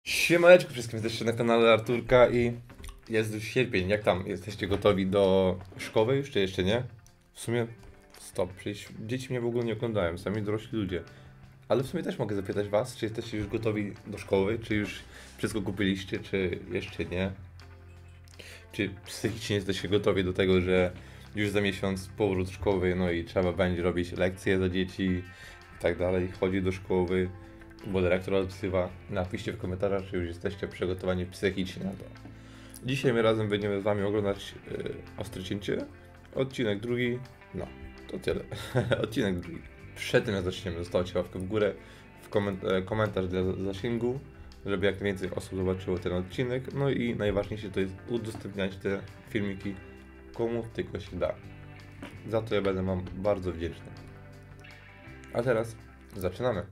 Siemaneczko wszystkim, jesteście na kanale Arturka i jest już sierpień. Jak tam? Jesteście gotowi do szkoły już, czy jeszcze nie? W sumie stop, przecież dzieci mnie w ogóle nie oglądają, sami dorośli ludzie. Ale w sumie też mogę zapytać was, czy jesteście już gotowi do szkoły, czy już wszystko kupiliście, czy jeszcze nie? Czy psychicznie jesteście gotowi do tego, że już za miesiąc powrót szkoły, no i trzeba będzie robić lekcje dla dzieci i tak dalej, chodzić do szkoły, bo dyrektor odsyła. Napiszcie w komentarzach, czy już jesteście przygotowani psychicznie na to. Dzisiaj my razem będziemy z wami oglądać Ostre Cięcie, odcinek drugi, no to tyle, odcinek drugi. Przed tym jak zaczniemy, zostawcie łapkę w górę, komentarz dla zasięgu, żeby jak najwięcej osób zobaczyło ten odcinek, no i najważniejsze to jest udostępniać te filmiki komu tylko się da. Za to ja będę wam bardzo wdzięczny. A teraz zaczynamy.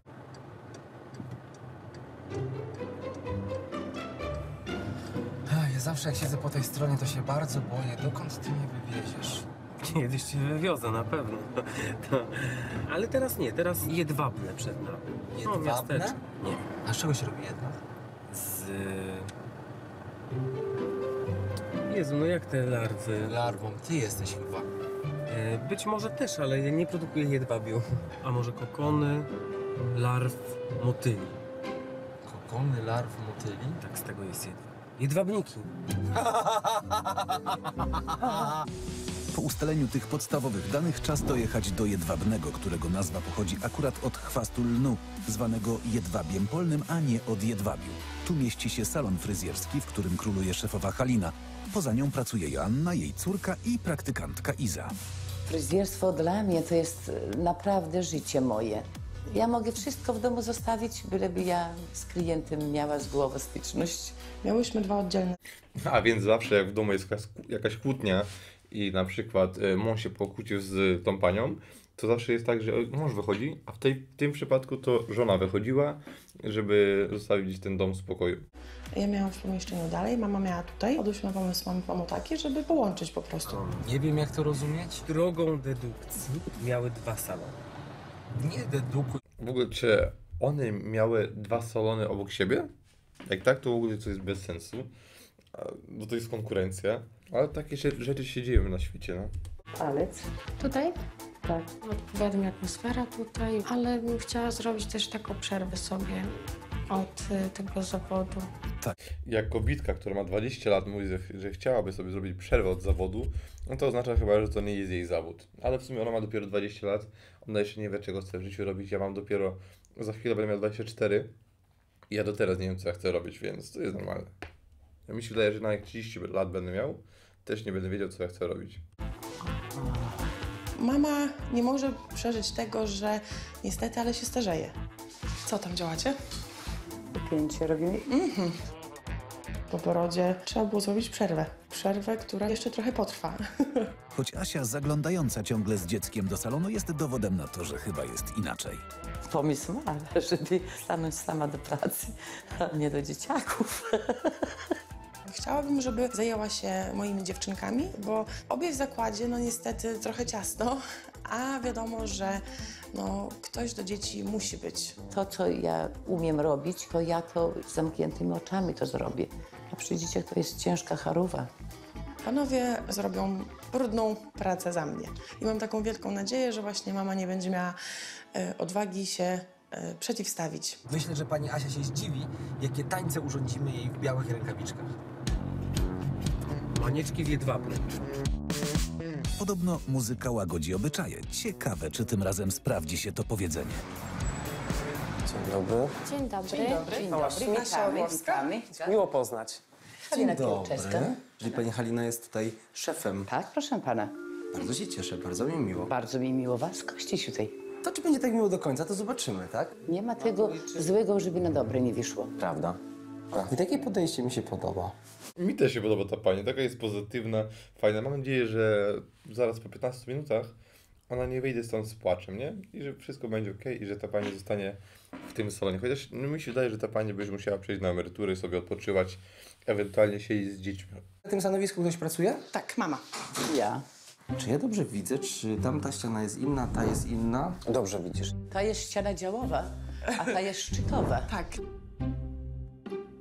Ja zawsze jak siedzę po tej stronie, to się bardzo boję, dokąd ty mnie wywieziesz. Kiedyś cię wywiozę, na pewno. To... Ale teraz nie, teraz jedwabne przed nami. Jedwabne? miasteczko. Nie. A z czego się robi jedno? Z... Jezu, no jak te larwy? Larwą ty jesteś chyba. Być może też, ale ja nie produkuję jedwabiu. A może kokony, larw, motyli. Kokony larw motyli? Tak, z tego jest jedwab. Jedwabniki. Po ustaleniu tych podstawowych danych czas dojechać do jedwabnego, którego nazwa pochodzi akurat od chwastu lnu, zwanego jedwabiem polnym, a nie od jedwabiu. Tu mieści się salon fryzjerski, w którym króluje szefowa Halina. Poza nią pracuje Joanna, jej córka i praktykantka Iza. Fryzjerstwo dla mnie to jest naprawdę życie moje. Ja mogę wszystko w domu zostawić, byleby ja z klientem miała z głową styczność. Miałyśmy dwa oddzielne. A więc zawsze jak w domu jest jakaś kłótnia i na przykład mąż się pokłócił z tą panią, to zawsze jest tak, że mąż wychodzi, a w tym przypadku to żona wychodziła, żeby zostawić ten dom w spokoju. Ja miałam w pomieszczeniu dalej, mama miała tutaj. Odbyliśmy pomysł mamy pamu taki, żeby połączyć po prostu. Nie wiem jak to rozumieć. Drogą dedukcji miały dwa salony. Nie dedukuj. W ogóle, czy one miały dwa salony obok siebie? Jak tak, to w ogóle to jest bez sensu, bo to jest konkurencja, ale takie rzeczy się dzieją na świecie, no. Palec. Tutaj? Tak. Odpowiada mi atmosfera tutaj, ale bym chciała zrobić też taką przerwę sobie od tego zawodu. Jak kobitka, która ma 20 lat, mówi, że chciałaby sobie zrobić przerwę od zawodu, no to oznacza chyba, że to nie jest jej zawód. Ale w sumie ona ma dopiero 20 lat, ona jeszcze nie wie, czego chce w życiu robić. Ja mam dopiero, za chwilę będę miał 24 i ja do teraz nie wiem, co ja chcę robić, więc to jest normalne. Ja mi się wydaje, że na jak 30 lat będę miał, też nie będę wiedział, co ja chcę robić. Mama nie może przeżyć tego, że niestety, ale się starzeje. Co tam działacie? Pięcie robimy. Po porodzie trzeba było zrobić przerwę. Przerwę, która jeszcze trochę potrwa. Choć Asia, zaglądająca ciągle z dzieckiem do salonu, jest dowodem na to, że chyba jest inaczej. Pomysł ma, żeby stanąć sama do pracy, a nie do dzieciaków. Chciałabym, żeby zajęła się moimi dziewczynkami, bo obie w zakładzie, no niestety trochę ciasno, a wiadomo, że no, ktoś do dzieci musi być. To, co ja umiem robić, to ja to z zamkniętymi oczami to zrobię. A przy dzieciach to jest ciężka charówa. Panowie zrobią brudną pracę za mnie. I mam taką wielką nadzieję, że właśnie mama nie będzie miała odwagi się przeciwstawić. Myślę, że pani Asia się zdziwi, jakie tańce urządzimy jej w białych rękawiczkach. Manieczki z jedwabnem. Podobno muzyka łagodzi obyczaje. Ciekawe, czy tym razem sprawdzi się to powiedzenie. Dzień dobry. Dzień dobry. Dzień dobry, witamy. Miło poznać. Halina Kiełczeska. Czyli pani Halina jest tutaj szefem. Tak, proszę pana. Bardzo się cieszę, bardzo mi miło. Bardzo mi miło was gościć tutaj. To czy będzie tak miło do końca, to zobaczymy, tak? Nie ma tego złego, żeby na dobre nie wyszło. Prawda. I takie podejście mi się podoba. Mi też się podoba ta pani, taka jest pozytywna, fajna. Mam nadzieję, że zaraz po 15 minutach ona nie wyjdzie stąd z płaczem, nie? I że wszystko będzie ok i że ta pani zostanie w tym salonie. Chociaż no, mi się wydaje, że ta pani by już musiała przejść na emeryturę, sobie odpoczywać, ewentualnie siedzieć z dziećmi. Na tym stanowisku ktoś pracuje? Tak, mama. Ja. Czy ja dobrze widzę, czy tamta ściana jest inna, ta jest inna? Dobrze widzisz. Ta jest ściana działowa, a ta jest szczytowa. Tak.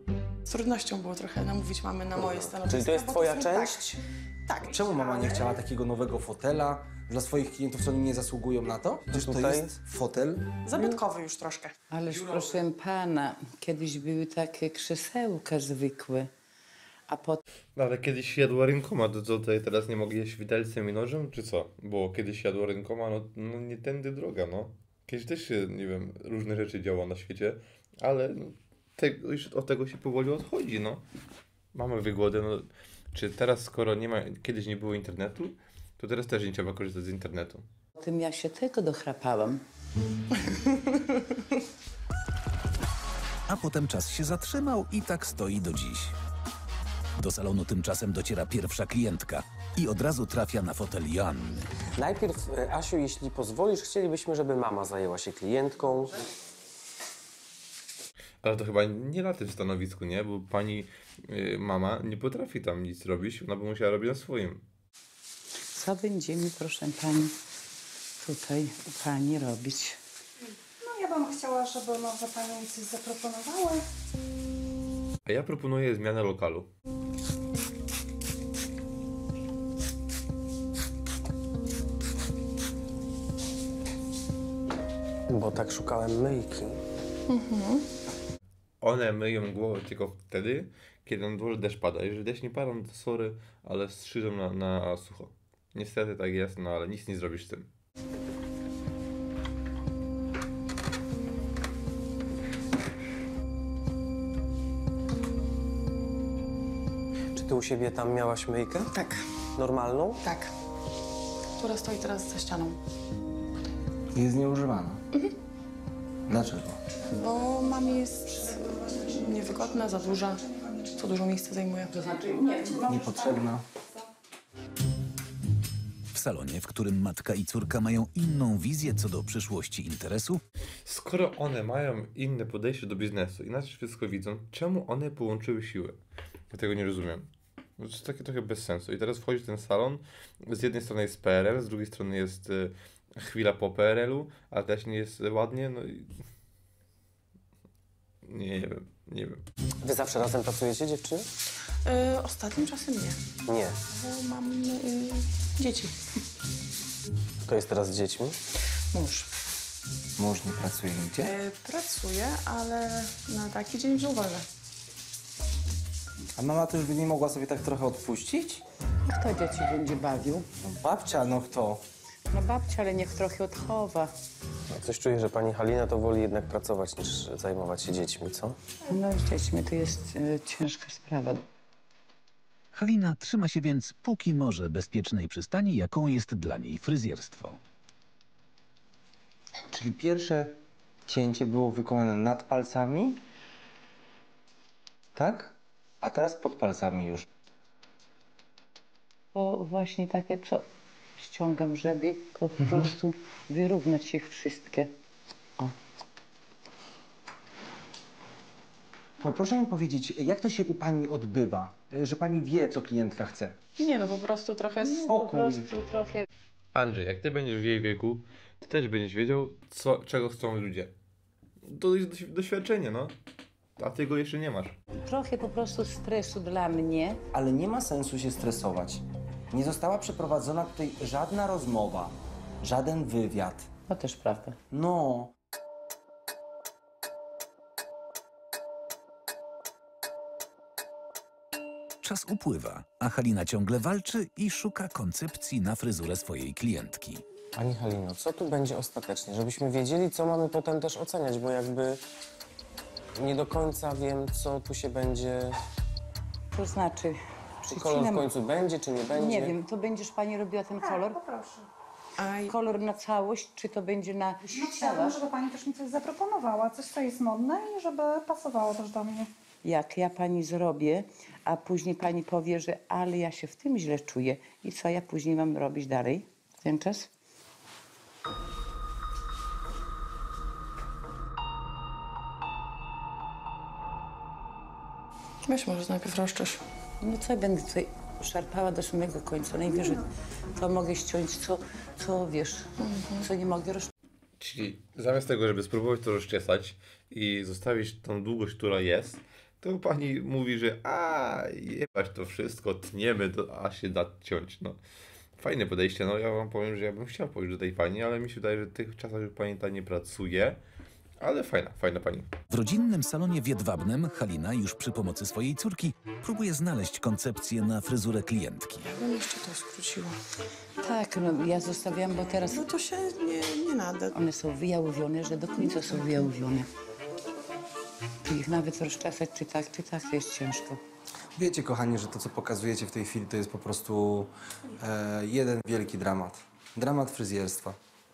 Z trudnością było trochę namówić mamy na moje stanowisko. Czyli to jest bo twoja są- część? Tak. Czemu mama nie chciała takiego nowego fotela dla swoich klientów, co oni nie zasługują na to? Przecież to Tutaj? jest fotel. Zabytkowy już troszkę. Ależ proszę pana, kiedyś były takie krzesełka zwykłe, a potem No ale kiedyś jadła rękoma, to co tutaj teraz nie mogę jeść widelcem i nożem, czy co? Bo kiedyś jadła rękoma, no nie tędy droga, no. Kiedyś też się, nie wiem, różne rzeczy działo na świecie, ale no, już od tego się powoli odchodzi, no. Mamy wygodę, no. Czy teraz, skoro nie ma, kiedyś nie było internetu, to teraz też nie trzeba korzystać z internetu. ja się tego dochrapałam. A potem czas się zatrzymał i tak stoi do dziś. Do salonu tymczasem dociera pierwsza klientka i od razu trafia na fotel Joanny. Najpierw, Asiu, jeśli pozwolisz, chcielibyśmy, żeby mama zajęła się klientką. Ale to chyba nie na tym stanowisku, nie? Bo pani mama nie potrafi tam nic robić, ona by musiała robić na swoim. Co będziemy, proszę pani, tutaj u pani robić? No ja bym chciała, żeby może pani coś zaproponowała. A ja proponuję zmianę lokalu. Bo tak szukałem myjki. One myją głowę tylko wtedy, kiedy na dworze deszcz pada. Jeżeli deszcz nie pada, no to sorry, ale strzyżą na sucho. Niestety tak jest, no ale nic nie zrobisz z tym. Czy ty u siebie tam miałaś myjkę? Tak, Normalną? tak. Która stoi teraz za ścianą. Jest nieużywana. Dlaczego? Bo mamie jest niewygodna, za duża, za dużo miejsca zajmuje. To znaczy Niepotrzebna. W salonie, w którym matka i córka mają inną wizję co do przyszłości interesu, Skoro one mają inne podejście do biznesu, inaczej wszystko widzą, czemu one połączyły siły? Ja tego nie rozumiem. To jest takie trochę bez sensu. I teraz wchodzi ten salon, z jednej strony jest PRL, z drugiej strony jest chwila po PRL-u, a też nie jest ładnie, no i... Nie wiem. Wy zawsze razem pracujecie, dziewczyny? Ostatnim czasem nie, Nie. bo mam dzieci. To jest teraz z dziećmi? Mąż. Mąż nie pracuje nigdzie? Pracuje, ale na taki dzień wziął wolne. A mama też by nie mogła sobie tak trochę odpuścić? Kto dzieci będzie bawił? No babcia, no kto? No babcia, ale niech trochę odchowa. Coś czuję, że pani Halina to woli jednak pracować, niż zajmować się dziećmi, co? No z dziećmi to jest ciężka sprawa. Halina trzyma się więc póki może bezpiecznej przystani, jaką jest dla niej fryzjerstwo. Czyli pierwsze cięcie było wykonane nad palcami, tak? A teraz pod palcami już. To właśnie takie, co ściągam, żeby po prostu wyrównać ich wszystkie. No, proszę mi powiedzieć, jak to się u pani odbywa, że pani wie, co klientka chce? Nie, no po prostu trochę... Trochę Andrzej, jak ty będziesz w jej wieku, ty też będziesz wiedział, czego chcą ludzie. To jest doświadczenie, no. A ty go jeszcze nie masz. Trochę po prostu stresu dla mnie. Ale nie ma sensu się stresować. Nie została przeprowadzona tutaj żadna rozmowa, żaden wywiad. To też prawda. No, Czas upływa, a Halina ciągle walczy i szuka koncepcji na fryzurę swojej klientki. Pani Halino, co tu będzie ostatecznie? Żebyśmy wiedzieli, co mamy potem też oceniać, bo jakby nie do końca wiem, co tu się będzie... To znaczy, Czy kolor w przycinam- końcu będzie, czy nie będzie? Nie wiem, to będziesz pani robiła ten kolor? Poproszę. Kolor na całość, czy to będzie na No chciałabym, żeby pani też mi coś zaproponowała, coś, co jest modne i żeby pasowało też do mnie. Jak ja pani zrobię, a później pani powie, że ale ja się w tym źle czuję. I co ja później mam robić dalej w ten czas? Weź może najpierw rozczysz. No co ja będę tutaj szarpała do samego końca. Najwyżej to mogę ściąć, co wiesz, co nie mogę Czyli zamiast tego, żeby spróbować to rozczesać i zostawić tą długość, która jest, to pani mówi, że jebać to wszystko, tniemy, a się da ciąć, no. Fajne podejście, no ja wam powiem, że ja bym chciał pójść do tej pani, ale mi się wydaje, że w tych czasach już pani ta nie pracuje, ale fajna pani. W rodzinnym salonie w Jedwabnem Halina już przy pomocy swojej córki próbuje znaleźć koncepcję na fryzurę klientki. Ja bym jeszcze to skróciła. Tak, no ja zostawiam, bo teraz No to się nie nada. one są wyjałowione, że do końca są wyjałowione. Tu ich nawet rozczesać, czy tak, to jest ciężko. Wiecie, kochani, że to, co pokazujecie w tej chwili, to jest po prostu jeden wielki dramat. Dramat fryzjerstwa.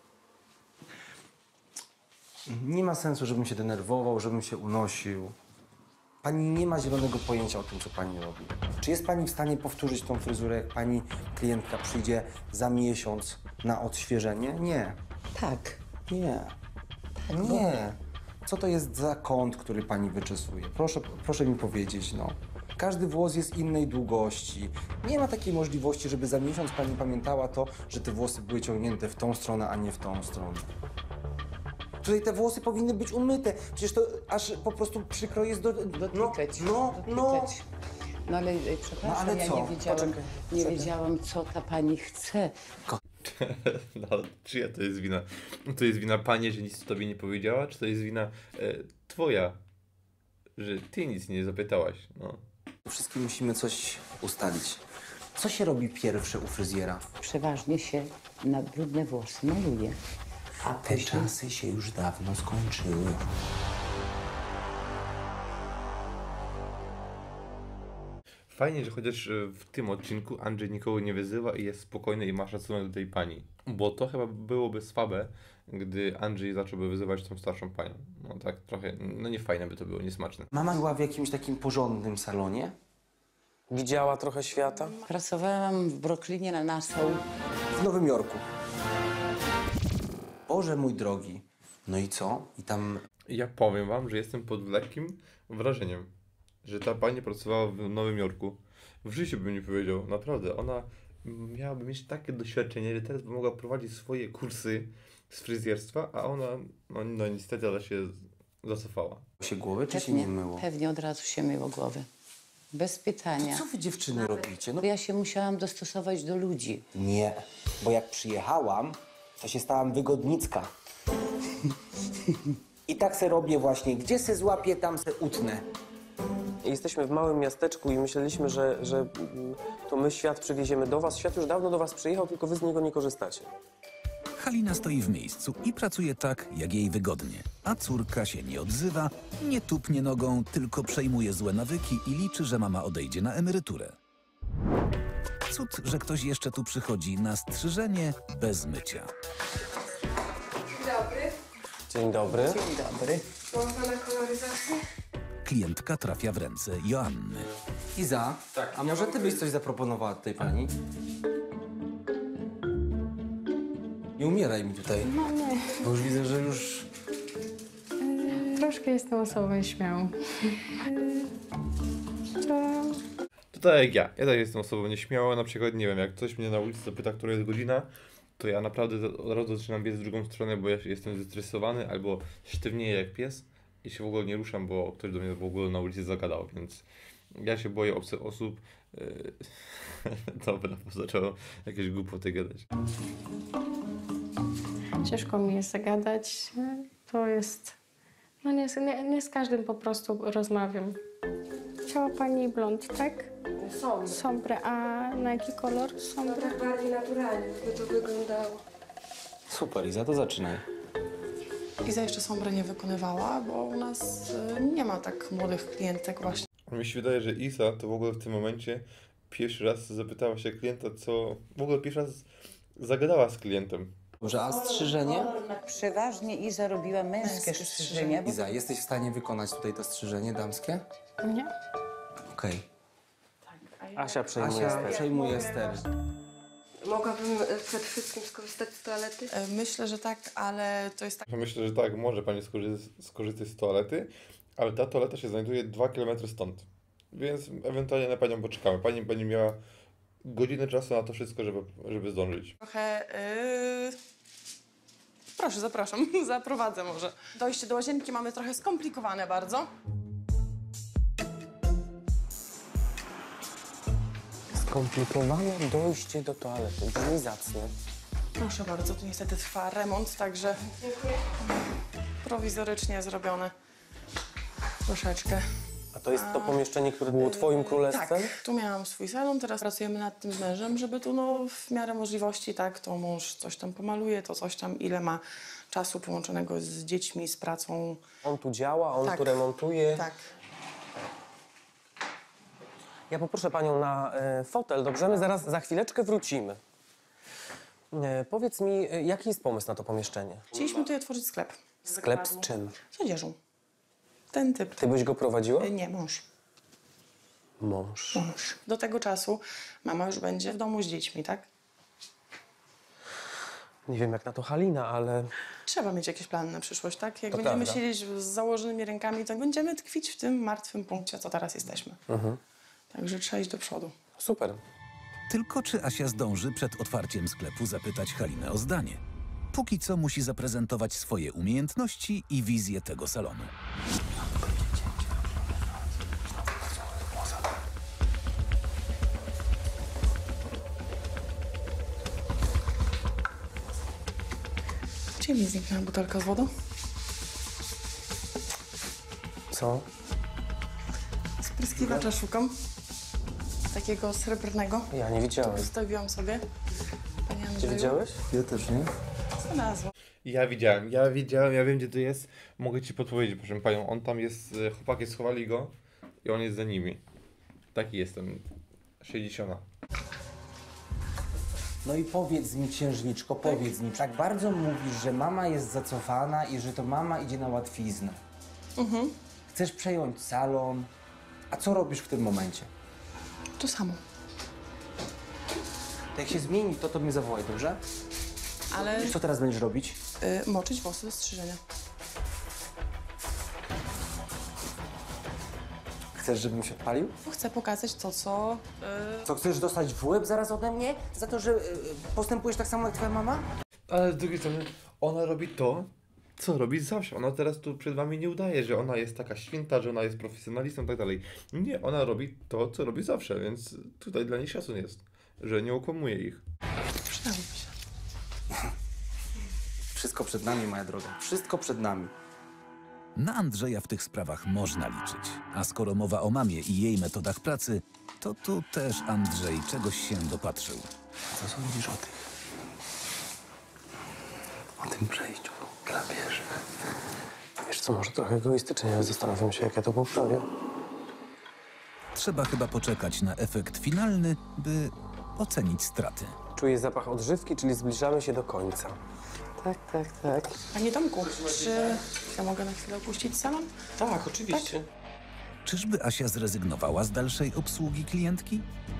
Nie ma sensu, żebym się denerwował, żebym się unosił. Pani nie ma zielonego pojęcia o tym, co pani robi. Czy jest pani w stanie powtórzyć tą fryzurę, jak pani klientka przyjdzie za miesiąc na odświeżenie? Nie. Tak. Nie. Nie. Co to jest za kąt, który pani wyczesuje? Proszę mi powiedzieć, no. Każdy włos jest innej długości. Nie ma takiej możliwości, żeby za miesiąc pani pamiętała to, że te włosy były ciągnięte w tą stronę, a nie w tą stronę. Tutaj te włosy powinny być umyte. Przecież to aż po prostu przykro jest Dotykać. No. No ale przepraszam, No, ale ja co? nie wiedziałam, co ta pani chce. No, czyja to jest wina? To jest wina pani, że nic tobie nie powiedziała, czy to jest wina twoja, że ty nic nie zapytałaś? No. Wszystkim musimy coś ustalić. Co się robi pierwsze u fryzjera? Przeważnie się na brudne włosy maluje. A Te czasy się już dawno skończyły. Fajnie, że chociaż w tym odcinku Andrzej nikogo nie wyzywa i jest spokojny i ma szacunek do tej pani. Bo to chyba byłoby słabe, gdy Andrzej zacząłby wyzywać tą starszą panią. No tak trochę, no nie fajne by to było, niesmaczne. Mama była w jakimś takim porządnym salonie? Widziała trochę świata? Pracowałam w Brooklynie na Nassau. W Nowym Jorku. Boże mój drogi. No i co? I tam... Ja powiem wam, że jestem pod lekkim wrażeniem, że ta pani pracowała w Nowym Jorku. W życiu bym nie powiedział, naprawdę. Ona miałaby mieć takie doświadczenie, że teraz by mogła prowadzić swoje kursy z fryzjerstwa, a ona, no niestety, ale się zacofała. się głowy, czy się nie myło? Pewnie od razu się myło głowę. Bez pytania. To co wy dziewczyny robicie? No Ja się musiałam dostosować do ludzi. nie, bo jak przyjechałam, to się stałam wygodnicka. I tak se robię właśnie. Gdzie se złapię, tam se utnę. Jesteśmy w małym miasteczku i myśleliśmy, że to my świat przywieziemy do was. Świat już dawno do was przyjechał, tylko wy z niego nie korzystacie. Halina stoi w miejscu i pracuje tak, jak jej wygodnie. A córka się nie odzywa, nie tupnie nogą, tylko przejmuje złe nawyki i liczy, że mama odejdzie na emeryturę. Cud, że ktoś jeszcze tu przychodzi na strzyżenie bez mycia. Dzień dobry. Dzień dobry. Można na koloryzację? Klientka trafia w ręce Joanny. Iza, a może ty byś coś zaproponowała tej pani? Nie umieraj mi tutaj. No nie. Bo już widzę, że już... Troszkę jestem osobą śmiałą. To tak jak ja. Ja też jestem osobą nieśmiałą. Na przykład, nie wiem, jak ktoś mnie na ulicy zapyta, która jest godzina, to ja naprawdę od razu zaczynam biec w drugą stronę, bo ja jestem zestresowany albo sztywnieję jak pies i się w ogóle nie ruszam, bo ktoś do mnie w ogóle na ulicy zagadał, więc ja się boję obcych osób. Dobra, bo zaczęło jakieś głupoty gadać. Ciężko mi jest zagadać. To jest... No nie z każdym po prostu rozmawiam. Chciała pani blond, tak? Sombre. A na jaki kolor sombre? Tak bardziej naturalnie by to wyglądało. Super, Iza, to zaczynaj. Iza jeszcze sombre nie wykonywała, bo u nas nie ma tak młodych klientek właśnie. Mi się wydaje, że Isa to w ogóle w tym momencie pierwszy raz zapytała się klienta, co... W ogóle pierwszy raz zagadała z klientem. Może a strzyżenie? Przeważnie Iza robiła męskie strzyżenia. Bo... Iza, jesteś w stanie wykonać tutaj to strzyżenie damskie? Nie. Okej. Asia przejmuje ster. Mogłabym przede wszystkim skorzystać z toalety? Myślę, że tak, ale to jest tak... Myślę, że tak, może pani skorzystać z toalety, ale ta toaleta się znajduje 2 km stąd. Więc ewentualnie na panią poczekamy. Pani będzie miała godzinę czasu na to wszystko, żeby zdążyć. Trochę... Proszę, zapraszam. Zaprowadzę może. Dojście do łazienki mamy trochę skomplikowane bardzo. Skomplikowane dojście do toalety. Brzmi zacnie. Proszę bardzo, tu niestety trwa remont, także prowizorycznie zrobione. Troszeczkę. A to jest to pomieszczenie, które było twoim królestwem? Tak, tu miałam swój salon, teraz pracujemy nad tym z mężem, żeby tu no, w miarę możliwości, tak, to mąż coś tam pomaluje, to coś tam, ile ma czasu połączonego z dziećmi, z pracą. On tu działa, on Tak. tu remontuje. Tak. Ja poproszę panią na fotel, dobrze? My zaraz, za chwileczkę wrócimy. Powiedz mi, jaki jest pomysł na to pomieszczenie? Chcieliśmy tutaj otworzyć sklep. Sklep z czym? Z odzieżą. Ten typ. Ty byś go prowadziła? Nie, mąż. Mąż. Mąż. Do tego czasu mama już będzie w domu z dziećmi, tak? Nie wiem jak na to Halina, ale... Trzeba mieć jakieś plany na przyszłość, tak? Jak To będziemy prawda. siedzieć z założonymi rękami, to będziemy tkwić w tym martwym punkcie, co teraz jesteśmy. Także trzeba iść do przodu. Super. Tylko czy Asia zdąży przed otwarciem sklepu zapytać Halinę o zdanie? Póki co musi zaprezentować swoje umiejętności i wizję tego salonu. Gdzie mi zniknęła butelka z wodą? Co? Spryskiwacza szukam. Takiego srebrnego. Ja nie widziałem. Zostawiłam sobie. Panie Ty Andrzeju. widziałeś? Ja też nie. Znalazłam. Ja widziałem, ja wiem gdzie to jest. Mogę ci podpowiedzieć, proszę panią. On tam jest, chłopaki schowali go i on jest za nimi. Taki jestem. 60. No i powiedz mi, księżniczko, powiedz mi, tak bardzo mówisz, że mama jest zacofana i że to mama idzie na łatwiznę. Chcesz przejąć salon, a co robisz w tym momencie? To samo. To jak się zmieni, to mnie zawołaj, dobrze? Ale Co teraz będziesz robić? moczyć włosy do strzyżenia. Chcesz, żebym się odpalił? Chcę pokazać to, co... Co, chcesz dostać w łeb zaraz ode mnie? Za to, że postępujesz tak samo jak twoja mama? Ale z drugiej strony, ona robi to, co robi zawsze. Ona teraz tu przed wami nie udaje, że ona jest taka święta, że ona jest profesjonalistą i tak dalej. Nie, ona robi to, co robi zawsze, więc tutaj dla niej szacun jest, że nie okłamuje ich. Przydałoby się. Wszystko przed nami, moja droga. Wszystko przed nami. Na Andrzeja w tych sprawach można liczyć. A skoro mowa o mamie i jej metodach pracy, to tu też Andrzej czegoś się dopatrzył. Co sądzisz o tym przejściu dla pieszych? Wiesz co, może trochę egoistycznie, ale zastanawiam się, jak ja to poprawię. Trzeba chyba poczekać na efekt finalny, by ocenić straty. Czuję zapach odżywki, czyli zbliżamy się do końca. Tak, tak, tak. Panie Tomku, czy ja mogę na chwilę opuścić salon? Tak, oczywiście. Czyżby Asia zrezygnowała z dalszej obsługi klientki?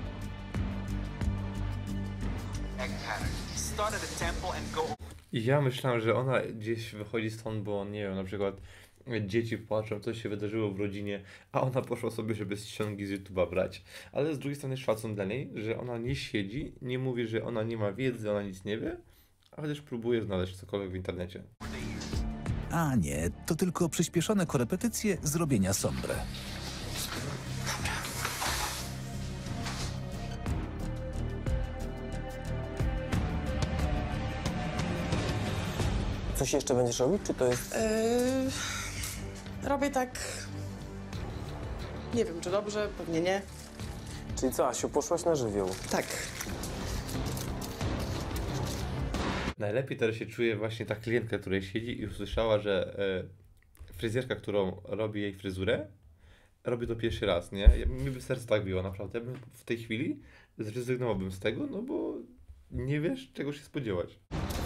I ja myślałem, że ona gdzieś wychodzi stąd, bo nie wiem, na przykład dzieci płaczą, coś się wydarzyło w rodzinie, a ona poszła sobie, żeby ściągi z YouTube'a brać. Ale z drugiej strony szacun dla niej, że ona nie siedzi, nie mówi, że ona nie ma wiedzy, ona nic nie wie, a chociaż próbuje znaleźć cokolwiek w internecie. A nie, to tylko przyspieszone korepetycje zrobienia sombre. Coś jeszcze będziesz robić, czy to jest... Robię tak... Nie wiem, czy dobrze, pewnie nie. Czyli co, Asiu, poszłaś na żywioł? Tak. Najlepiej teraz się czuje właśnie ta klientka, której siedzi i usłyszała, że fryzjerka, którą robi jej fryzurę, robi to pierwszy raz, nie? Mi by serce tak biło, naprawdę. Ja bym w tej chwili zrezygnowałbym z tego, no bo nie wiesz, czego się spodziewać.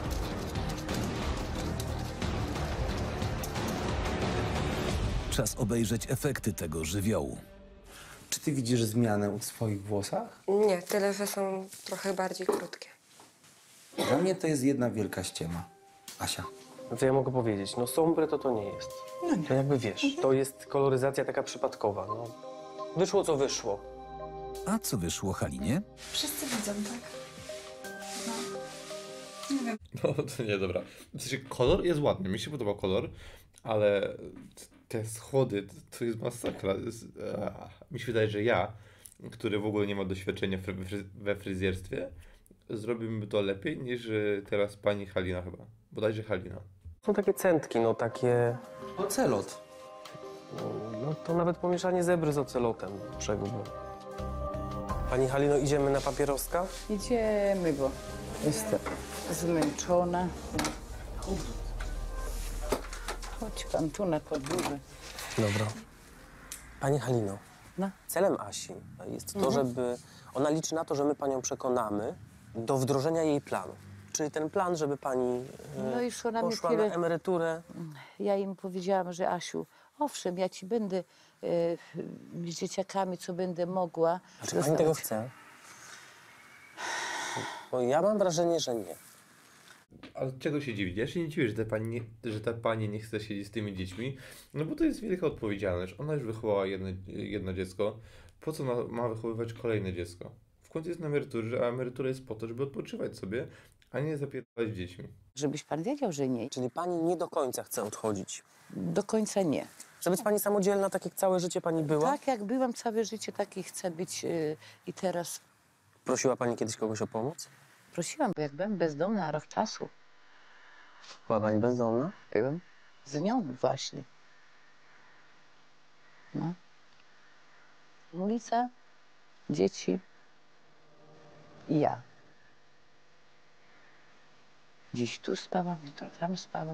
Czas obejrzeć efekty tego żywiołu. Czy ty widzisz zmianę w swoich włosach? Nie, tyle, że są trochę bardziej krótkie. Dla mnie to jest jedna wielka ściema. Asia. No to ja mogę powiedzieć, no sombre to nie jest. No nie. To jakby wiesz, to jest koloryzacja taka przypadkowa, no. Wyszło co wyszło. A co wyszło Halinie? Wszyscy widzą, tak? No to nie, dobra. W sensie kolor jest ładny, mi się podobał kolor, ale te schody to jest masakra. Mi się wydaje, że ja który w ogóle nie ma doświadczenia we fryzjerstwie, zrobiłby to lepiej niż teraz pani Halina chyba. Bodajże Halina. Są takie centki, no takie... Ocelot. No to nawet pomieszanie zebry z ocelotem przegubił. Pani Halino, idziemy na papieroska? Idziemy, bo jestem zmęczona. Chodź pan tu na podwórze. Dobra. Pani Halino, No. celem Asi jest to, żeby... Ona liczy na to, że my panią przekonamy do wdrożenia jej planu. Czyli ten plan, żeby pani No już ona mi poszła tyle... na emeryturę. Ja im powiedziałam, że Asiu, owszem, ja ci będę z dzieciakami, co będę mogła. A czy pani tego chce? Bo ja mam wrażenie, że nie. Ale czego się dziwić? Ja się nie dziwię, że ta pani nie chce siedzieć z tymi dziećmi, no bo to jest wielka odpowiedzialność. Ona już wychowała jedno dziecko. Po co ma wychowywać kolejne dziecko? W końcu jest na emeryturze, a emerytura jest po to, żeby odpoczywać sobie, a nie zapierdalać dziećmi. Żebyś pan wiedział, że nie. Czyli pani nie do końca chce odchodzić. Do końca nie. Chce być pani samodzielna, tak jak całe życie pani była? Tak jak byłam całe życie, tak i chcę być i teraz. Prosiła pani kiedyś kogoś o pomoc? Prosiłam, bo jak byłam bezdomna rok czasu. Była pani bezdomna? Byłam z nią właśnie. No. Ulica, dzieci i ja. Dziś tu spałam, jutro tam spałam.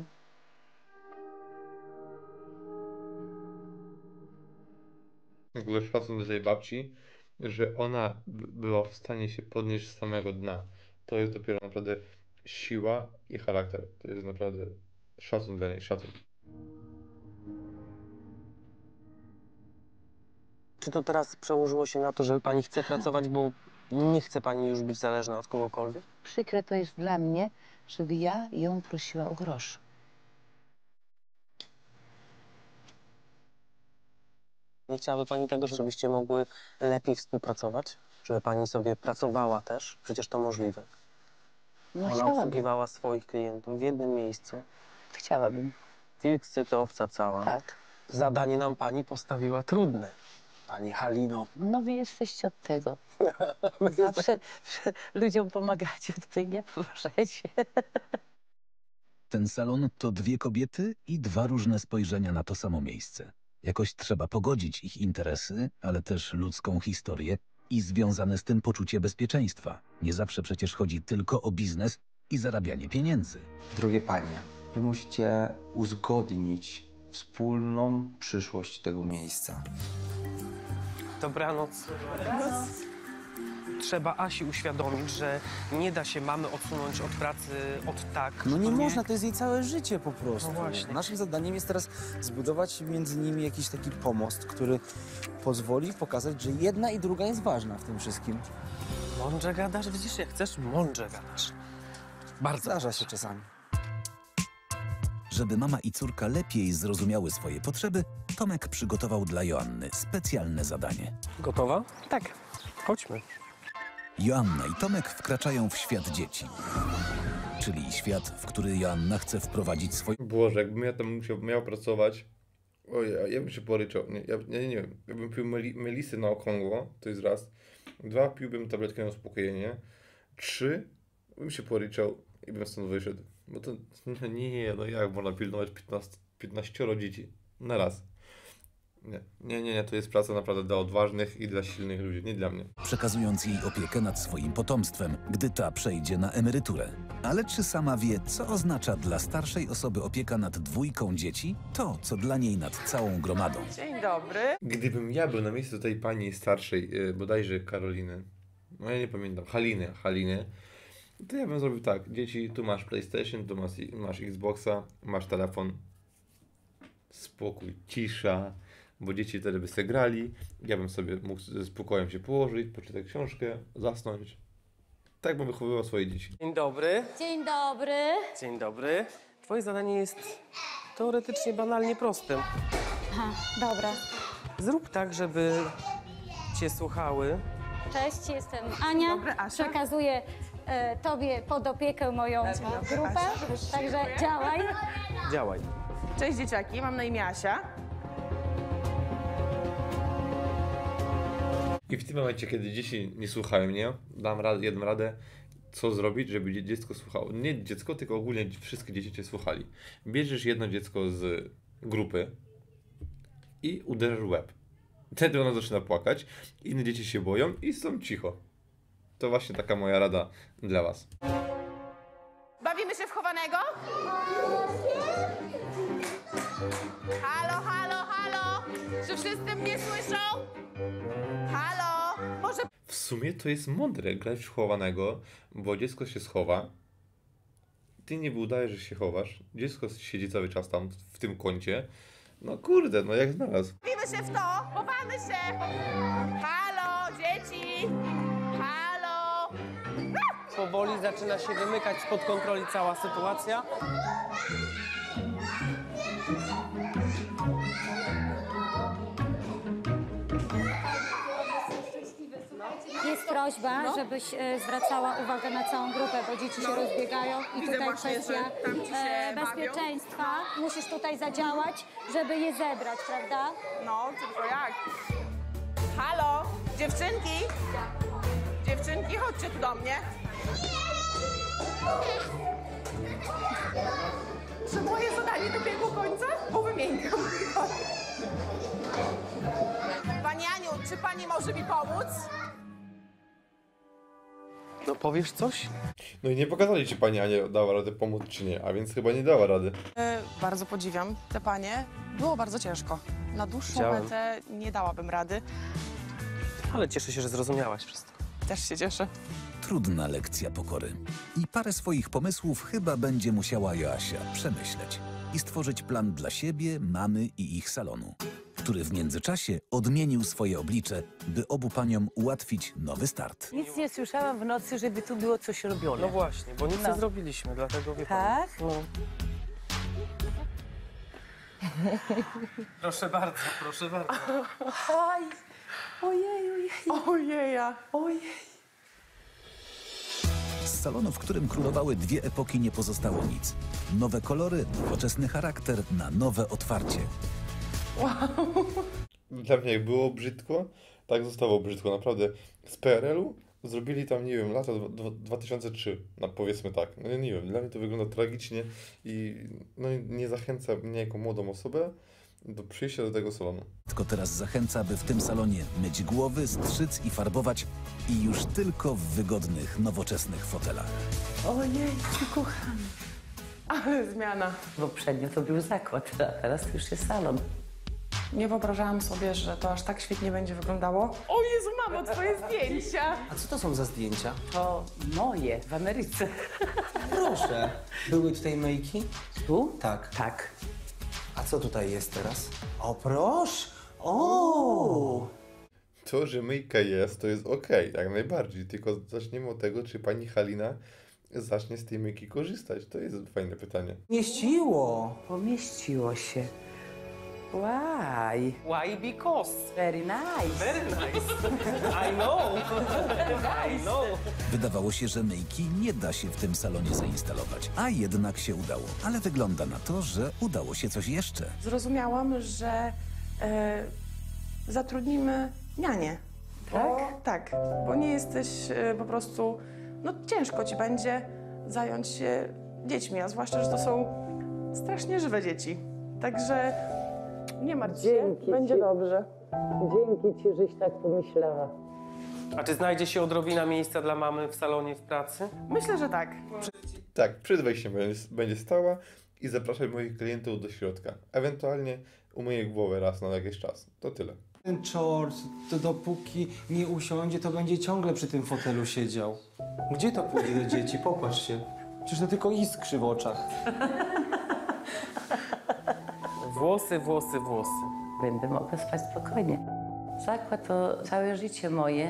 W ogóle szacun do tej babci, że ona była w stanie się podnieść z samego dna. To jest dopiero naprawdę siła i charakter. To jest naprawdę szacun dla niej, szacun. Czy to teraz przełożyło się na to, że pani chce pracować, bo nie chce pani już być zależna od kogokolwiek? Przykre to jest dla mnie, żeby ja ją prosiła o grosz. Nie chciałaby pani tego, żebyście mogły lepiej współpracować? Żeby pani sobie pracowała też? Przecież to możliwe. No Ona chciałabym. obsługiwała swoich klientów w jednym miejscu. Chciałabym. Wilk cytowca cała. Tak. Zadanie nam pani postawiła trudne. Pani Halino. No wy jesteście od tego. Zawsze ludziom pomagacie, tutaj nie pomożecie. Ten salon to dwie kobiety i dwa różne spojrzenia na to samo miejsce. Jakoś trzeba pogodzić ich interesy, ale też ludzką historię i związane z tym poczucie bezpieczeństwa. Nie zawsze przecież chodzi tylko o biznes i zarabianie pieniędzy. Drogie panie, wy musicie uzgodnić wspólną przyszłość tego miejsca. Dobranoc. Trzeba Asi uświadomić, że nie da się mamy odsunąć od pracy od tak. No nie To można, to jest jej całe życie po prostu. No właśnie. Naszym zadaniem jest teraz zbudować między nimi jakiś taki pomost, który pozwoli pokazać, że jedna i druga jest ważna w tym wszystkim. Mądrze gadasz, widzisz, jak chcesz, mądrze gadasz. Bardzo. Zdarza się czasami. Żeby mama i córka lepiej zrozumiały swoje potrzeby, Tomek przygotował dla Joanny specjalne zadanie. Gotowa? Tak. Chodźmy. Joanna i Tomek wkraczają w świat dzieci. Czyli świat, w który Joanna chce wprowadzić swoje... Boże, jakbym ja tam miał pracować, ojej, ja bym się poryczał. Nie wiem, ja bym pił melisy na okrągło, to jest raz. 2, piłbym tabletkę na uspokojenie. 3, bym się poryczał i bym stąd wyszedł. Bo to, no jak można pilnować 15 dzieci na raz? Nie, to jest praca naprawdę dla odważnych i dla silnych ludzi, nie dla mnie. przekazując jej opiekę nad swoim potomstwem, gdy ta przejdzie na emeryturę. Ale czy sama wie, co oznacza dla starszej osoby opieka nad dwójką dzieci? To, co dla niej nad całą gromadą. Dzień dobry. Gdybym ja był na miejscu tej pani starszej, bodajże Karoliny, no ja nie pamiętam, Haliny, to ja bym zrobił tak, dzieci, tu masz PlayStation, tu masz Xboxa, masz telefon, spokój, cisza, bo dzieci wtedy by sobie grali, ja bym sobie mógł ze spokojem się położyć, poczytać książkę, zasnąć. Tak bym wychowywał swoje dzieci. Dzień dobry. Dzień dobry. Dzień dobry. Twoje zadanie jest teoretycznie banalnie proste. Aha, dobra. Zrób tak, żeby cię słuchały. Cześć, jestem Ania. Dobry, Asia. Przekazuję tobie pod opiekę moją grupę, także działaj. Działaj. Cześć dzieciaki, mam na imię Asia. I w tym momencie, kiedy dzieci nie słuchają mnie, dam jedną radę, co zrobić, żeby dziecko słuchało. Nie dziecko, tylko ogólnie wszystkie dzieci cię słuchali. Bierzesz jedno dziecko z grupy i uderzasz w łeb. Wtedy ono zaczyna płakać, inne dzieci się boją i są cicho. To właśnie taka moja rada dla was. Bawimy się w chowanego? Halo, halo, halo! Czy wszyscy mnie słyszą? Halo? Może... W sumie to jest mądre grać w chowanego, bo dziecko się schowa. Ty nie udajesz, że się chowasz. Dziecko siedzi cały czas tam w tym kącie. No kurde, no jak znalazł. Bawimy się w to! Chowamy się! Halo, dzieci! Halo! Powoli zaczyna się wymykać spod kontroli cała sytuacja. Jest prośba, żebyś zwracała uwagę na całą grupę, bo dzieci się rozbiegają i Widzę tutaj właśnie, kwestia że tam ci się bezpieczeństwa. Musisz tutaj zadziałać, żeby je zebrać, prawda? No, tylko jak? Halo, dziewczynki! Dziewczynki, chodźcie tu do mnie. Czy moje zadanie dobiegło końca? Bo wymieniam. Pani Aniu, czy pani może mi pomóc? No powiesz coś? No i nie pokazali, czy pani Ania dała radę pomóc, czy nie, a więc chyba nie dała rady. Bardzo podziwiam te panie. Było bardzo ciężko. Na dłuższą Widziałem. metę nie dałabym rady. Ale cieszę się, że zrozumiałaś wszystko. Też się cieszę. Trudna lekcja pokory. I parę swoich pomysłów chyba będzie musiała Joasia przemyśleć i stworzyć plan dla siebie, mamy i ich salonu, który w międzyczasie odmienił swoje oblicze, by obu paniom ułatwić nowy start. Nic nie słyszałam w nocy, żeby tu było coś robione. No właśnie, bo nic No. nie zrobiliśmy, dlatego wie pani. Tak? No. Proszę bardzo, proszę bardzo. Oj, ojej, ojej, Ojeja. ojej. Z salonu, w którym królowały dwie epoki, nie pozostało nic. Nowe kolory, nowoczesny charakter na nowe otwarcie. Dla mnie jak było brzydko, tak zostało brzydko. Naprawdę z PRL-u zrobili tam, nie wiem, lata 2003, no powiedzmy tak. No nie wiem, dla mnie to wygląda tragicznie i no, nie zachęca mnie jako młodą osobę do przyjścia do tego salonu. Tylko teraz zachęca, by w tym salonie myć głowy, strzyc i farbować i już tylko w wygodnych, nowoczesnych fotelach. Ojej, kochany. Ale zmiana. Poprzednio to był zakład, a teraz to już jest salon. Nie wyobrażałam sobie, że to aż tak świetnie będzie wyglądało. O Jezu, mamo, twoje zdjęcia! A co to są za zdjęcia? To moje w Ameryce. Proszę. Były tutaj myjki? Tu? Tak. Tak. A co tutaj jest teraz? O, proszę! O! To, że myjka jest, to jest okej, jak najbardziej. Tylko zaczniemy od tego, czy pani Halina zacznie z tej myjki korzystać. To jest fajne pytanie. Mieściło! Pomieściło się. Why? Why because? Very nice. Very nice. I know. I know. Wydawało się, że myjki nie da się w tym salonie zainstalować, a jednak się udało. Ale wygląda na to, że udało się coś jeszcze. Zrozumiałam, że zatrudnimy nianię. Tak? Tak, bo nie jesteś po prostu... No ciężko ci będzie zająć się dziećmi, a zwłaszcza, że to są strasznie żywe dzieci. Także nie martw się, Dzięki będzie ci. dobrze. Dzięki ci, żeś tak pomyślała. A czy znajdzie się odrobina miejsca dla mamy w salonie w pracy? Myślę, że tak. Tak, przed wejściem będzie stała i zapraszać moich klientów do środka. Ewentualnie umyję głowę raz na jakiś czas. To tyle. Ten czort, to dopóki nie usiądzie, to będzie ciągle przy tym fotelu siedział. Gdzie to pójdzie do dzieci? Popatrz się. Przecież to tylko iskrzy w oczach. Włosy, włosy, włosy. Będę mogła spać spokojnie. Zakład to całe życie moje.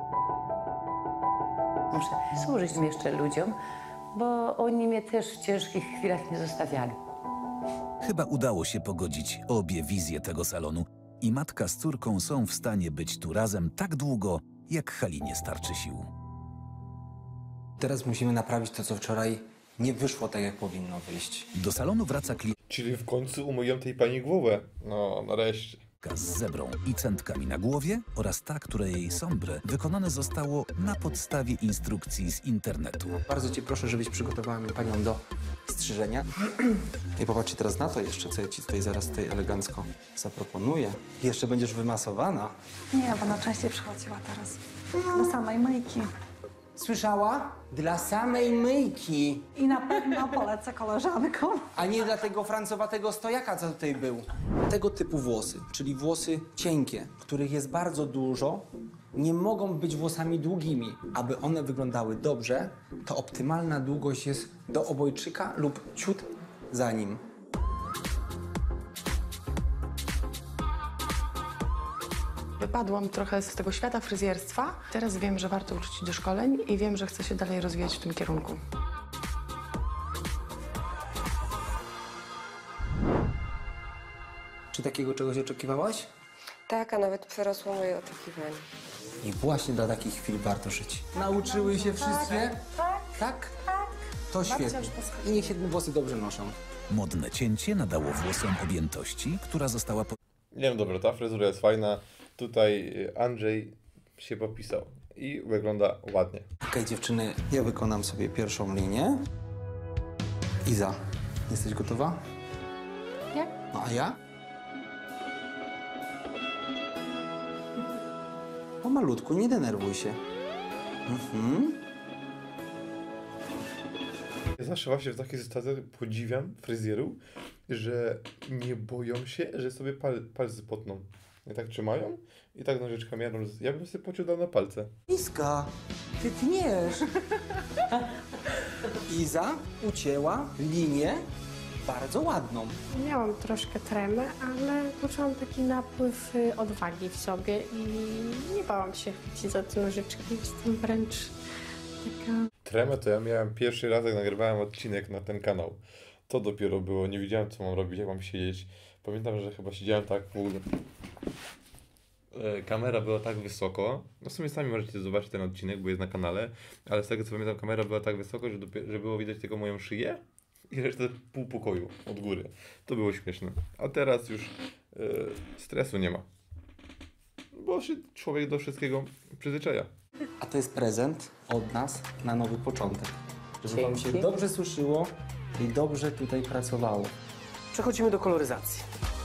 Muszę służyć jeszcze ludziom, bo oni mnie też w ciężkich chwilach nie zostawiali. Chyba udało się pogodzić obie wizje tego salonu i matka z córką są w stanie być tu razem tak długo, jak Halinie starczy sił. Teraz musimy naprawić to, co wczoraj nie wyszło tak, jak powinno wyjść. Do salonu wraca klient. Czyli w końcu umyję tej pani głowę. No, nareszcie. z zebrą i centkami na głowie oraz ta, której jej sombre wykonane zostało na podstawie instrukcji z internetu. Bardzo cię proszę, żebyś przygotowała mi panią do strzyżenia. I popatrzcie teraz na to jeszcze, co ja ci tutaj zaraz elegancko zaproponuję. Jeszcze będziesz wymasowana. Nie, bo ona częściej przychodziła teraz. Do samej myjki. Słyszała? Dla samej myjki. I na pewno polecę koleżankom. A nie dla tego francowatego stojaka, co tutaj był. Tego typu włosy, czyli włosy cienkie, których jest bardzo dużo, nie mogą być włosami długimi. Aby one wyglądały dobrze, to optymalna długość jest do obojczyka lub ciut za nim. Wypadłam trochę z tego świata fryzjerstwa. Teraz wiem, że warto wrócić do szkoleń i wiem, że chcę się dalej rozwijać w tym kierunku. Czy takiego czegoś oczekiwałaś? Tak, a nawet przerosło moje oczekiwania. I właśnie dla takich chwil warto żyć. Nauczyły się wszystkie? Tak? To świetnie. I niech się włosy dobrze noszą. Modne cięcie nadało włosom objętości, która została Nie wiem, dobra, ta fryzura jest fajna. Tutaj Andrzej się popisał i wygląda ładnie. Okej, dziewczyny, ja wykonam sobie pierwszą linię. Iza, jesteś gotowa? Jak? No a ja? Pomalutku, nie denerwuj się. Ja zawsze właśnie w takich sytuacjach podziwiam fryzjerów, że nie boją się, że sobie palce potną. I tak trzymają i tak nożyczkami jadą. Ja bym sobie pociął na palce. Iska, ty tniesz. Iza ucięła linię bardzo ładną. Miałam troszkę tremę, ale poczułam taki napływ odwagi w sobie i nie bałam się chwycić za te nożyczki. Jestem wręcz taka... Tremę to ja miałem pierwszy raz, jak nagrywałem odcinek na ten kanał. To dopiero było, nie wiedziałem, co mam robić, jak mam siedzieć. Pamiętam, że chyba siedziałem tak w ogóle. Kamera była tak wysoko. No w sumie sami możecie zobaczyć ten odcinek, bo jest na kanale. Ale z tego co pamiętam, kamera była tak wysoko, że było widać tylko moją szyję i resztę pół pokoju od góry. To było śmieszne. A teraz już stresu nie ma. Bo się człowiek do wszystkiego przyzwyczaja. A to jest prezent od nas na nowy początek. Żeby wam się dobrze suszyło i dobrze tutaj pracowało. Przechodzimy do koloryzacji.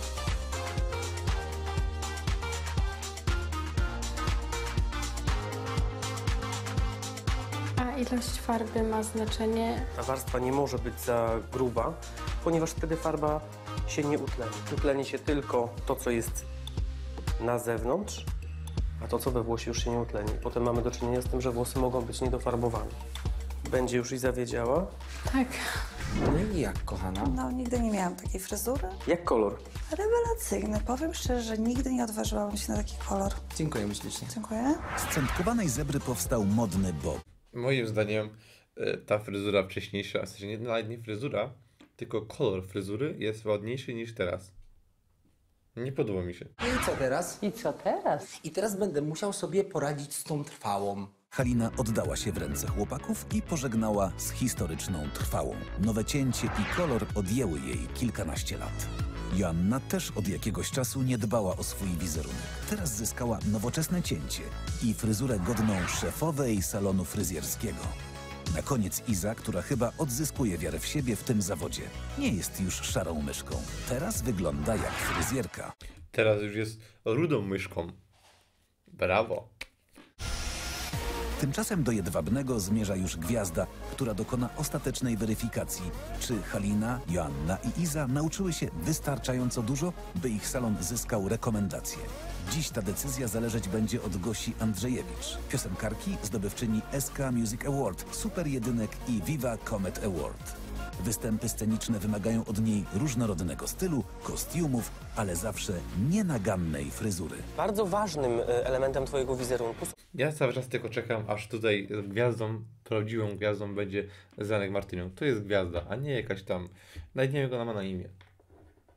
A ilość farby ma znaczenie? Ta warstwa nie może być za gruba, ponieważ wtedy farba się nie utleni. Utleni się tylko to, co jest na zewnątrz, a to, co we włosie, już się nie utleni. Potem mamy do czynienia z tym, że włosy mogą być niedofarbowane. Będzie już Iza wiedziała? Tak. No i jak, kochana? No, nigdy nie miałam takiej fryzury. Jak kolor? Rewelacyjny. Powiem szczerze, że nigdy nie odważyłabym się na taki kolor. Dziękuję ślicznie. Dziękuję. Z centkowanej zebry powstał modny bob. Moim zdaniem ta fryzura wcześniejsza, w sensie nawet nie fryzura, tylko kolor fryzury jest ładniejszy niż teraz. Nie podoba mi się. I co teraz? I co teraz? I teraz będę musiał sobie poradzić z tą trwałą. Halina oddała się w ręce chłopaków i pożegnała z historyczną trwałą. Nowe cięcie i kolor odjęły jej kilkanaście lat. Joanna też od jakiegoś czasu nie dbała o swój wizerunek. Teraz zyskała nowoczesne cięcie i fryzurę godną szefowej salonu fryzjerskiego. Na koniec Iza, która chyba odzyskuje wiarę w siebie w tym zawodzie. Nie jest już szarą myszką. Teraz wygląda jak fryzjerka. Teraz już jest rudą myszką. Brawo. Tymczasem do Jedwabnego zmierza już gwiazda, która dokona ostatecznej weryfikacji, czy Halina, Joanna i Iza nauczyły się wystarczająco dużo, by ich salon zyskał rekomendacje. Dziś ta decyzja zależeć będzie od Gosi Andrzejewicz, piosenkarki, zdobywczyni SK Music Award, Super Jedynek i Viva Comet Award. Występy sceniczne wymagają od niej różnorodnego stylu, kostiumów, ale zawsze nienagannej fryzury. Bardzo ważnym elementem twojego wizerunku... Ja cały czas tylko czekam, aż tutaj gwiazdą, prawdziwą gwiazdą będzie Zenek Martyniuk. To jest gwiazda, a nie jakaś tam... Nawet nie wiem, jak ona ma na imię.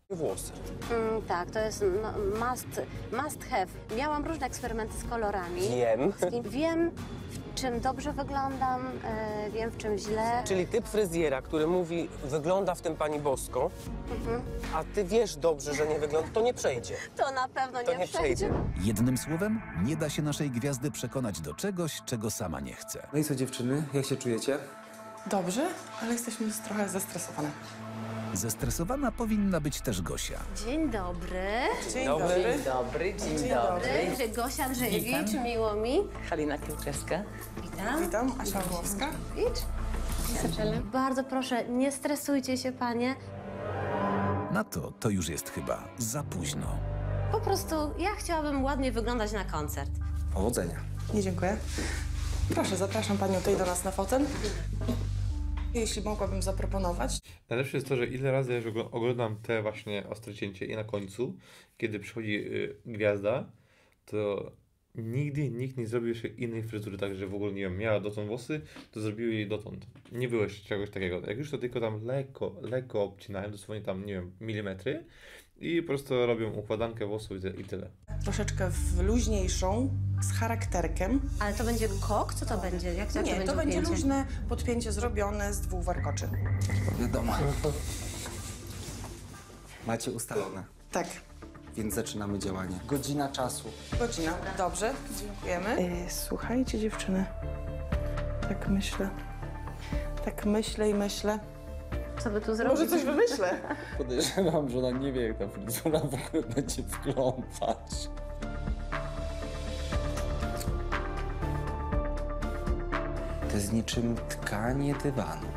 Włosy. Tak, to jest must have. Miałam różne eksperymenty z kolorami. Wiem. Wiem, w czym dobrze wyglądam, wiem, w czym źle. Czyli typ fryzjera, który mówi, wygląda w tym pani bosko, a ty wiesz dobrze, że nie wygląda, to nie przejdzie. To na pewno To nie przejdzie. Jednym słowem, nie da się naszej gwiazdy przekonać do czegoś, czego sama nie chce. No i co dziewczyny, jak się czujecie? Dobrze, ale jesteśmy trochę zestresowane. Zestresowana powinna być też Gosia. Dzień dobry. Dzień dobry. Dzień dobry, dzień dobry. Gosia Andrzejewicz, miło mi. Halina Kielczewska. Witam. Witam, Asia Orłowska. Bardzo proszę, nie stresujcie się, panie. Na to już jest chyba za późno. Po prostu ja chciałabym ładnie wyglądać na koncert. Powodzenia. Nie, dziękuję. Proszę, zapraszam panią tutaj do nas na fotel. Jeśli mogłabym zaproponować. Najlepsze jest to, że ile razy ja już oglądam te właśnie ostre cięcie i na końcu, kiedy przychodzi gwiazda, to nigdy nikt nie zrobił jeszcze innej fryzury, tak że w ogóle, nie wiem, miała dotąd włosy, to zrobiły jej dotąd. Nie było jeszcze czegoś takiego. Jak już to tylko tam lekko obcinają, dosłownie tam, nie wiem, milimetry i po prostu robią układankę włosów i tyle. Troszeczkę w luźniejszą, z charakterkiem. Ale to będzie kok? Co to będzie? Jak Nie, to będzie upięcie? luźne podpięcie zrobione z 2 warkoczy. Wiadomo. Macie ustalone, Tak. więc zaczynamy działanie. Godzina czasu. Godzina. Dobrze, dziękujemy. Słuchajcie, dziewczyny. Tak myślę i myślę. Co by tu zrobić? Może coś wymyślę. Podejrzewam, że ona nie wie, jak ta fryzura w ogóle będzie wyglądać. To jest niczym tkanie dywanu.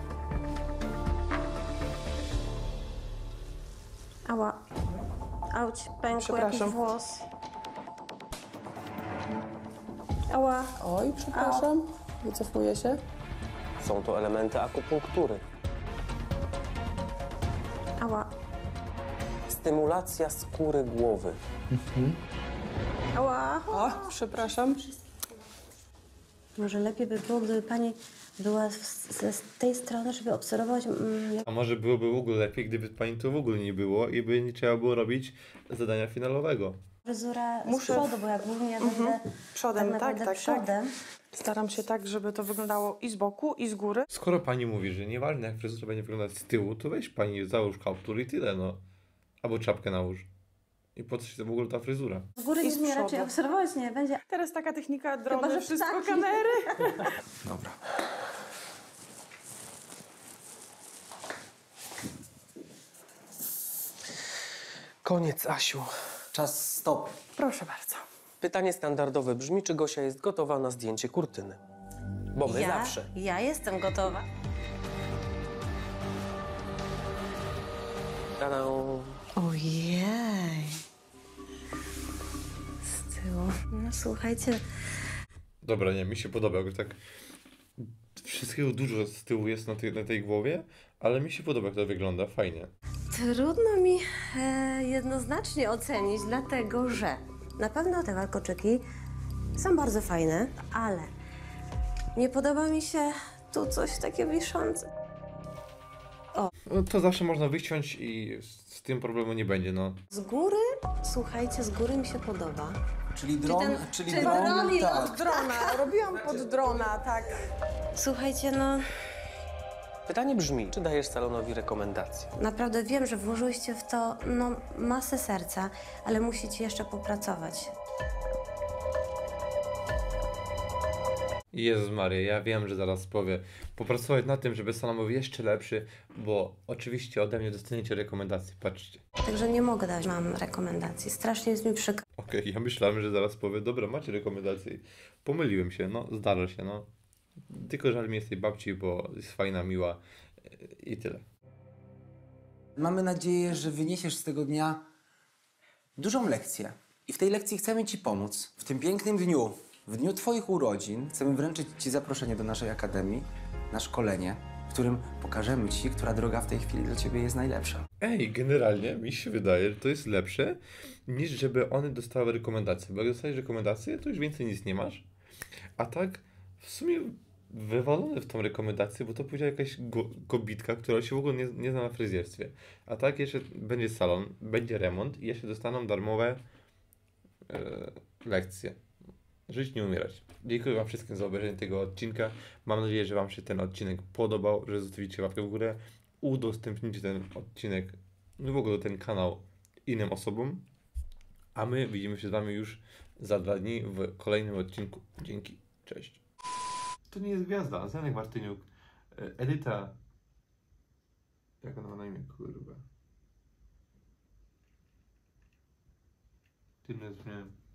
Ała. Auć, pękł jakiś włos. Ała. Oj, przepraszam. Wycofuję się. Są to elementy akupunktury. Ała. Stymulacja skóry głowy. Ała. O, przepraszam. Może lepiej by było, gdyby pani była z tej strony, żeby obserwować... A może byłoby w ogóle lepiej, gdyby pani to w ogóle nie było i by nie trzeba było robić zadania finalowego. Fryzura z przodu, bo ja głównie będę Przodem, tak. przodem. Staram się tak, żeby to wyglądało i z boku, i z góry. Skoro pani mówi, że nieważne jak fryzura będzie wyglądać z tyłu, to weź pani załóż kaptur i tyle, no. Albo czapkę nałóż. I po co się w ogóle ta fryzura? Z góry I nic z mnie przodu. raczej obserwować nie będzie. Teraz taka technika Chyba, drony, że wszystko ptaki. kamery. Dobra. Koniec, Asiu. Czas stop. Proszę bardzo. Pytanie standardowe brzmi, czy Gosia jest gotowa na zdjęcie kurtyny? Bo my zawsze. Ja jestem gotowa. Ta-da. Ojej. Z tyłu. No słuchajcie, Dobra, nie, mi się podoba, jakoś tak wszystkiego dużo z tyłu jest na tej głowie, ale mi się podoba, jak to wygląda, fajnie. trudno mi jednoznacznie ocenić, dlatego że na pewno te warkoczyki są bardzo fajne, ale nie podoba mi się tu coś takiego wiszące. No to zawsze można wyciąć i z tym problemu nie będzie, no. Z góry, słuchajcie, z góry mi się podoba. Czyli dron, czyli dron, dron i tak. Pod drona, robiłam pod drona, tak. Słuchajcie, no Pytanie brzmi, czy dajesz salonowi rekomendacje? naprawdę wiem, że włożyłyście w to no, masę serca, ale musicie jeszcze popracować. Jezus Maria, ja wiem, że zaraz powie. Popracować nad tym, żeby salon był jeszcze lepszy, bo oczywiście ode mnie dostaniecie rekomendacje, patrzcie. Także nie mogę dać wam rekomendacji. Strasznie jest mi przykro. Okej, ja myślałem, że zaraz powie, dobra, macie rekomendacje. Pomyliłem się, no, zdarza się, no. Tylko żal mi jest tej babci, bo jest fajna, miła i tyle. Mamy nadzieję, że wyniesiesz z tego dnia dużą lekcję. I w tej lekcji chcemy ci pomóc. W tym pięknym dniu, w dniu twoich urodzin, chcemy wręczyć ci zaproszenie do naszej akademii na szkolenie, w którym pokażemy ci, która droga w tej chwili dla ciebie jest najlepsza. Ej, generalnie mi się wydaje, że to jest lepsze, niż żeby one dostały rekomendacje. Bo jak dostajesz rekomendacje, to już więcej nic nie masz. A tak, w sumie wywalony w tą rekomendację, bo to powiedziała jakaś kobitka, która się w ogóle nie zna na fryzjerstwie. A tak jeszcze będzie salon, będzie remont i jeszcze dostaną darmowe lekcje. Żyć, nie umierać. Dziękuję wam wszystkim za obejrzenie tego odcinka. Mam nadzieję, że wam się ten odcinek podobał, że zostawicie łapkę w górę, udostępnicie ten odcinek, no w ogóle ten kanał innym osobom, a my widzimy się z wami już za 2 dni w kolejnym odcinku. Dzięki, cześć. To nie jest gwiazda, Zenek Martyniuk, Edyta, jak ona ma na imię, kurwa. Ty mnie zapomniałem.